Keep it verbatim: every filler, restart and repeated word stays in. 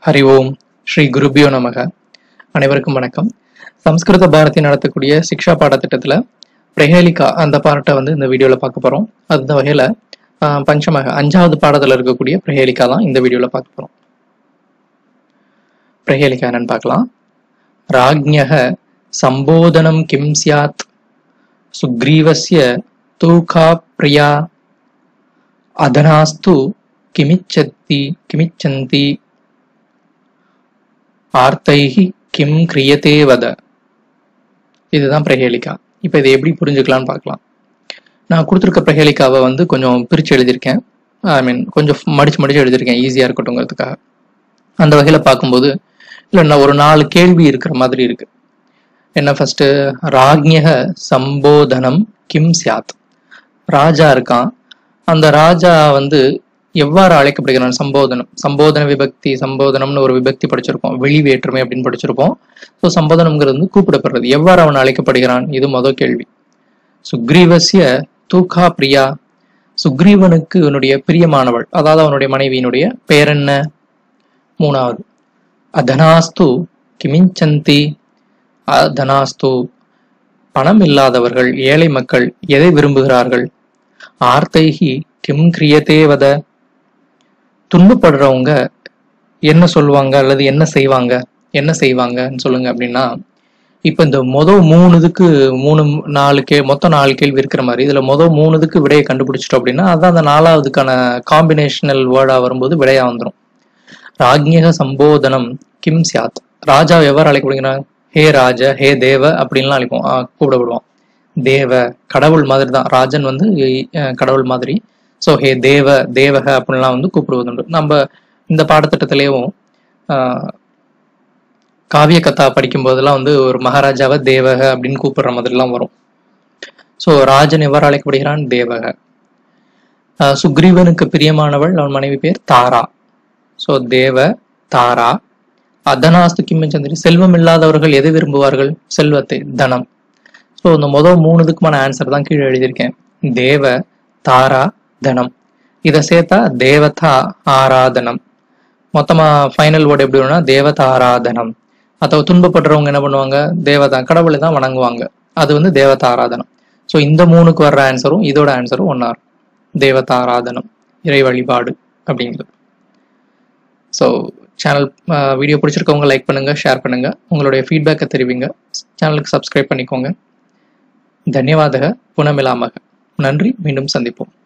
ஹரி ஓம் ஸ்ரீ குருபியோ நமக. அனைவருக்கும் வணக்கம். சம்ஸ்கிருத பாரதி நடத்தக்கூடிய சிக்ஷா பாடத்திட்டத்தில் பிரஹேலிகா அந்த பாட்டை வந்து இந்த வீடியோவில் பார்க்க போகிறோம். அந்த வகையில் பஞ்சமக அஞ்சாவது பாடத்தில் இருக்கக்கூடிய பிரஹேலிகா தான் இந்த வீடியோவில் பார்க்க போகிறோம். பிரஹேலிகா என்னன்னு பார்க்கலாம். ராஜ்ஞக சம்போதனம் கிம் ஸ்யாத் சுக்ரீவஸ்ய தூகா பிரியா அதனாஸ்து கிமிச்சத்தி கிமிச்சந்தி ஆர்த்தைஹி கிம் கிரியதே வத. இதுதான் பிரஹேலிகா. இப்போ இதை எப்படி புரிஞ்சுக்கலான்னு பார்க்கலாம். நான் கொடுத்துருக்க பிரஹேலிகாவை வந்து கொஞ்சம் பிரித்து எழுதியிருக்கேன். ஐ மீன் கொஞ்சம் மடிச்சு மடிச்சு எழுதியிருக்கேன், ஈஸியாக இருக்கட்டும்ங்கிறதுக்காக. அந்த வகையில் பார்க்கும்போது இல்லை நான் ஒரு நாலு கேள்வி இருக்கிற மாதிரி இருக்கு. என்ன ஃபர்ஸ்ட், ராஜ்ஞக சம்போதனம் கிம் ஸ்யாத். ராஜா இருக்கான், அந்த ராஜா வந்து எவ்வாறு அழைக்கப்படுகிறான்? சம்போதனம், சம்போதன விபக்தி, சம்போதனம்னு ஒரு விபக்தி படிச்சிருப்போம், வெளி வேற்றுமை அப்படின்னு படிச்சிருப்போம். ஸோ சம்போதனம்ங்கிறது வந்து கூப்பிடப்படுறது. எவ்வாறு அவன் அழைக்கப்படுகிறான்? இது முதல் கேள்வி. சுக்ரீவசிய தூகா பிரியா. சுக்ரீவனுக்கு இவனுடைய பிரியமானவள், அதாவது அவனுடைய மனைவியினுடைய பெயர் என்ன? மூணாவது, அதனாஸ்து கிமிஞ்சந்தி. அதனாஸ்து பணம் இல்லாதவர்கள், ஏழை மக்கள் எதை விரும்புகிறார்கள்? ஆர்த்தைஹி கிம் கிரியதே வத. துன்பப்படுறவங்க என்ன சொல்லுவாங்க அல்லது என்ன செய்வாங்க? என்ன செய்வாங்கன்னு சொல்லுங்க அப்படின்னா, இப்ப இந்த மொதல் மூணு இதுக்கு மூணு நாலு கே மொத்தம் நாலு கேள்வி இருக்கிற மாதிரி இதுல மொதல் மூணு இதுக்கு விடையை கண்டுபிடிச்சிட்டோம் அப்படின்னா அதான் அந்த நாலாவதுக்கான காம்பினேஷனல் வேர்டா வரும்போது விடையா வந்துடும். ராஜ்ஞக சம்போதனம் கிம் ஸ்யாத். ராஜா எவ்வாறு அழைக்கப்படுகிறான்? ஹே ராஜ, ஹே தேவ அப்படின்லாம் அழைப்போம், கூப்பிடப்படுவோம். தேவ கடவுள் மாதிரி தான், ராஜன் வந்து கடவுள் மாதிரி. ஸோ ஹே தேவ, தேவக அப்படின்லாம் வந்து கூப்பிடுவதுண்டு. நம்ம இந்த பாடத்திட்டத்திலேயும் காவிய கதா படிக்கும் போதெல்லாம் வந்து ஒரு மகாராஜாவை தேவக அப்படின்னு கூப்பிடுற மாதிரிலாம் வரும். ஸோ ராஜன் எவ்வாறு அழைக்கப்படுகிறான்? தேவக. சுக்ரீவனுக்கு பிரியமானவள், அவன் மனைவி பேர் தாரா. ஸோ தேவ தாரா. அதனாஸ்து கிம்மச்சந்திரி. செல்வம் இல்லாதவர்கள் எதை விரும்புவார்கள்? செல்வத்தை, தனம். ஸோ இந்த முதல் மூணு இதுக்குமான ஆன்சர் தான் கீழே எழுதியிருக்கேன். தேவ தாரா தனம். இதை சேர்த்தா தேவதா ஆராதனம். மொத்தமா ஃபைனல் வேர்டு எப்படி வரும்னா தேவதாராதனம். அதை துன்பப்படுறவங்க என்ன பண்ணுவாங்க? தேவதா, கடவுளை தான் வணங்குவாங்க. அது வந்து தேவதாராதனம். ஸோ இந்த மூணுக்கு வர்ற ஆன்சரும் இதோட ஆன்சரும் ஒன்னா இருக்கும். தேவதாராதனம், இறை வழிபாடு அப்படிங்கிறது. ஸோ சேனல் வீடியோ பிடிச்சிருக்கவங்க லைக் பண்ணுங்க, ஷேர் பண்ணுங்க, உங்களுடைய ஃபீட்பேக்கை தெரிவிங்க. சேனலுக்கு சப்ஸ்கிரைப் பண்ணிக்கோங்க. தன்யவாதக புனமிலாமக. நன்றி, மீண்டும் சந்திப்போம்.